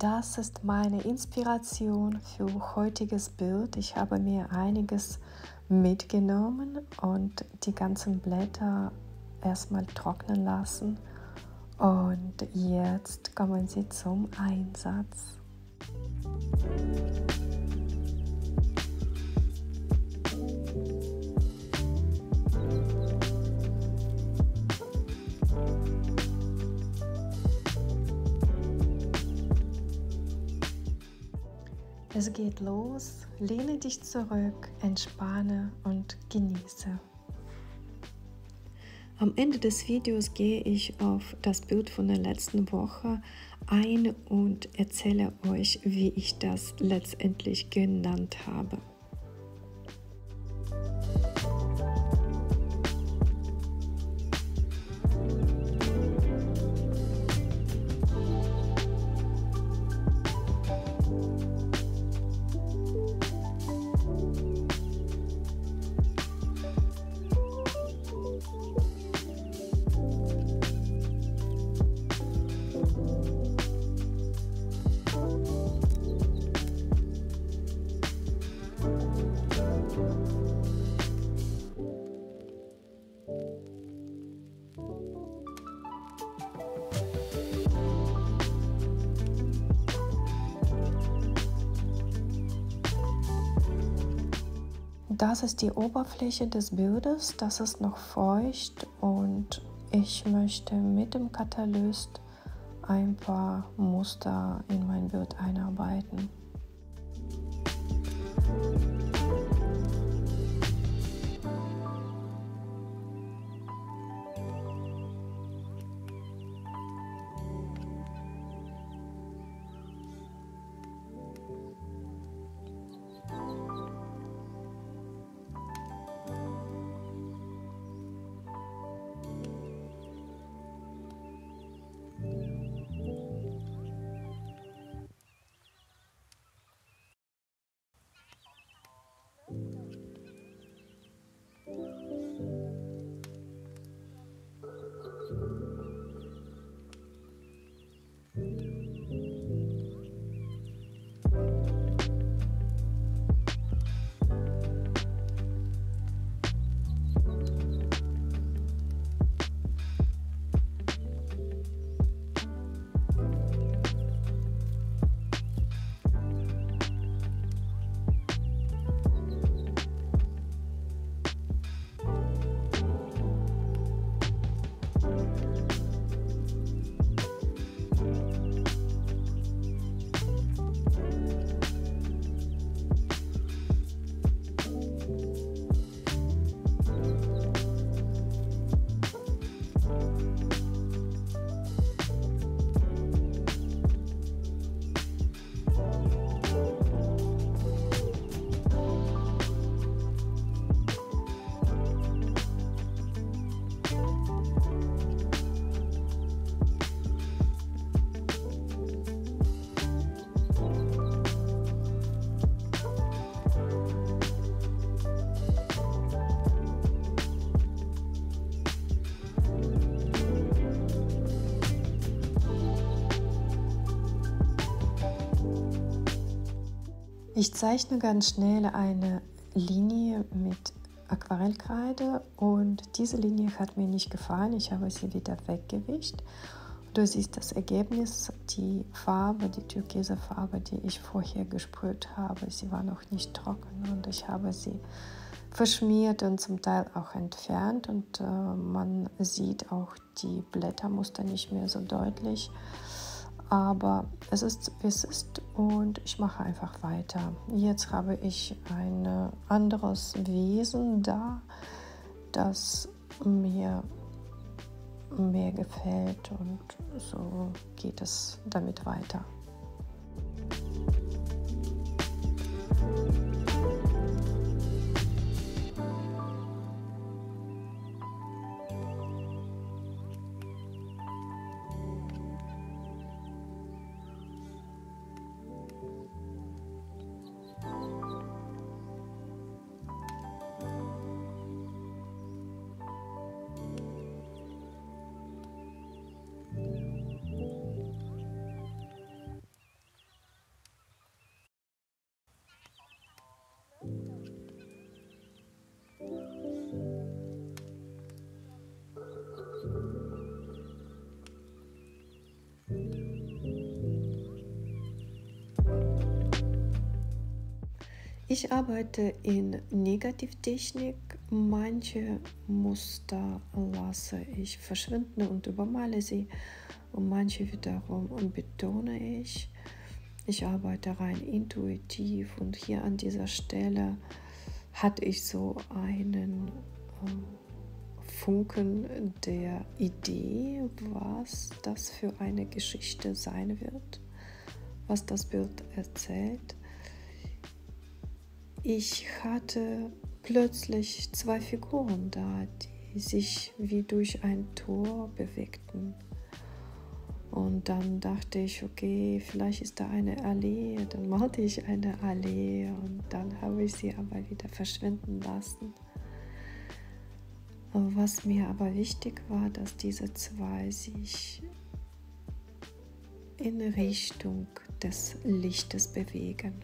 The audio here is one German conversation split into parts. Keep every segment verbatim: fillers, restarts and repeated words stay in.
Das ist meine Inspiration für heutiges Bild. Ich habe mir einiges mitgenommen und die ganzen Blätter erstmal trocknen lassen. Und jetzt kommen sie zum Einsatz. Es geht los, lehne dich zurück, entspanne und genieße. Am Ende des Videos gehe ich auf das Bild von der letzten Woche ein und erzähle euch, wie ich das letztendlich genannt habe. Das ist die Oberfläche des Bildes, das ist noch feucht und ich möchte mit dem Katalyst ein paar Muster in mein Bild einarbeiten. Ich zeichne ganz schnell eine Linie mit Aquarellkreide und diese Linie hat mir nicht gefallen. Ich habe sie wieder weggewischt. Du siehst das Ergebnis, die Farbe, die türkise Farbe, die ich vorher gesprüht habe. Sie war noch nicht trocken und ich habe sie verschmiert und zum Teil auch entfernt und äh, man sieht auch die Blättermuster nicht mehr so deutlich. Aber es ist, wie es ist und ich mache einfach weiter. Jetzt habe ich ein anderes Wesen da, das mir mehr gefällt und so geht es damit weiter. Ich arbeite in Negativtechnik. Manche Muster lasse ich verschwinden und übermale sie und manche wiederum betone ich. Ich arbeite rein intuitiv und hier an dieser Stelle hatte ich so einen äh, Funken der Idee, was das für eine Geschichte sein wird, was das Bild erzählt. Ich hatte plötzlich zwei Figuren da, die sich wie durch ein Tor bewegten. Und dann dachte ich, okay, vielleicht ist da eine Allee. Dann malte ich eine Allee und dann habe ich sie aber wieder verschwinden lassen. Was mir aber wichtig war, dass diese zwei sich in Richtung des Lichtes bewegen.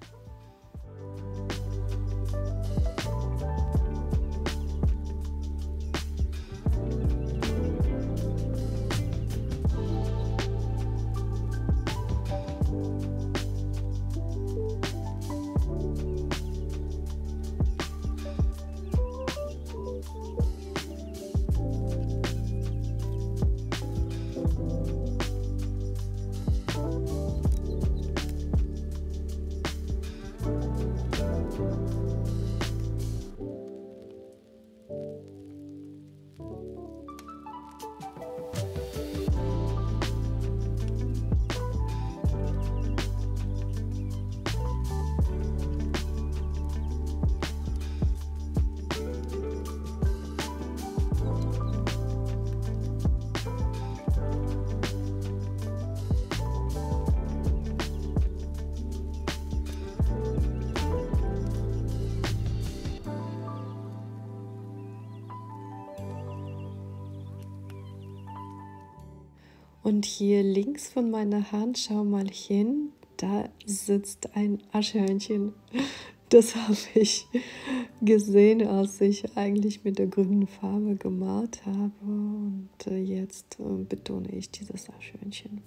Und hier links von meiner Hand, schau mal hin, da sitzt ein Aschhörnchen. Das habe ich gesehen, als ich eigentlich mit der grünen Farbe gemalt habe. Und jetzt betone ich dieses Aschhörnchen.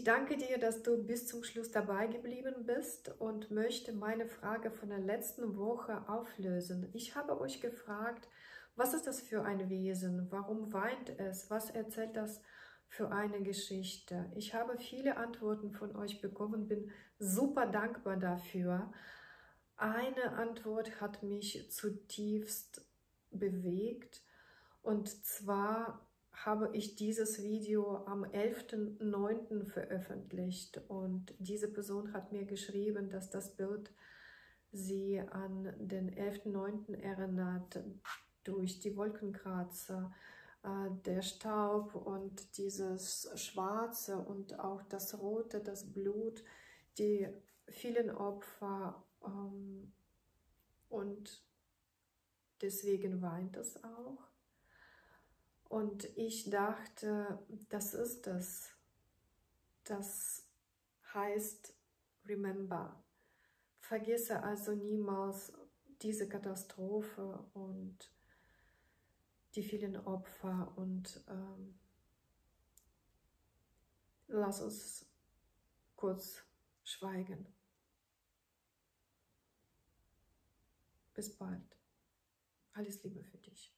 danke dir, dass du bis zum Schluss dabei geblieben bist und möchte meine Frage von der letzten Woche auflösen. Ich habe euch gefragt, was ist das für ein Wesen? Warum weint es? Was erzählt das für eine Geschichte? Ich habe viele Antworten von euch bekommen, bin super dankbar dafür. Eine Antwort hat mich zutiefst bewegt, und zwar habe ich dieses Video am elften neunten veröffentlicht, und diese Person hat mir geschrieben, dass das Bild sie an den elften neunten erinnert, durch die Wolkenkratzer, äh, der Staub und dieses Schwarze und auch das Rote, das Blut, die vielen Opfer, ähm, und deswegen weint es auch. Und ich dachte, das ist es. Das heißt, remember. Vergesse also niemals diese Katastrophe und die vielen Opfer, und ähm, lass uns kurz schweigen. Bis bald. Alles Liebe für dich.